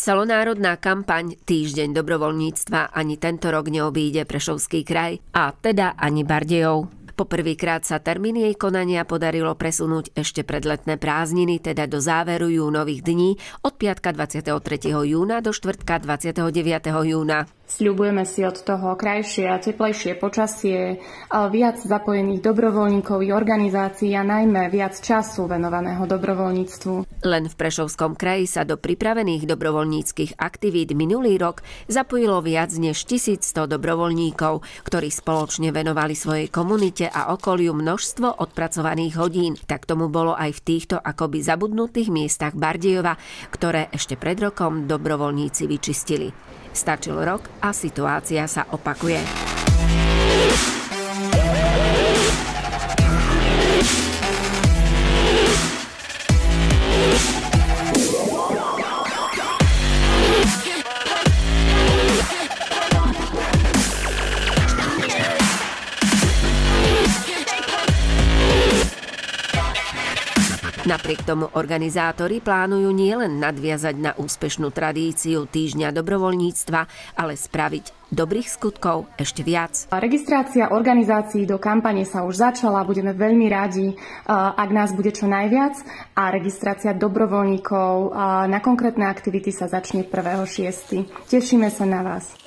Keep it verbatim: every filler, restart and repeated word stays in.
Celonárodná kampaň Týždeň dobrovoľníctva ani tento rok neobíde Prešovský kraj, a teda ani Bardejov. Poprvýkrát sa termín jej konania podarilo presunúť ešte pred letné prázdniny, teda do záveru júnových dní od piatka dvadsiateho tretieho júna do štvrtka dvadsiateho deviateho júna. Sľubujeme si od toho krajšie a teplejšie počasie, viac zapojených dobrovoľníkov i organizácií a najmä viac času venovaného dobrovoľníctvu. Len v Prešovskom kraji sa do pripravených dobrovoľníckych aktivít minulý rok zapojilo viac než tisícsto dobrovoľníkov, ktorí spoločne venovali svojej komunite a okoliu množstvo odpracovaných hodín. Tak tomu bolo aj v týchto akoby zabudnutých miestach Bardejova, ktoré ešte pred rokom dobrovoľníci vyčistili. Stačil rok a situácia sa opakuje. Napriek tomu organizátori plánujú nielen nadviazať na úspešnú tradíciu Týždňa dobrovoľníctva, ale spraviť dobrých skutkov ešte viac. Registrácia organizácií do kampane sa už začala, budeme veľmi radi, ak nás bude čo najviac, a registrácia dobrovoľníkov na konkrétne aktivity sa začne prvého šiesteho Tešíme sa na vás.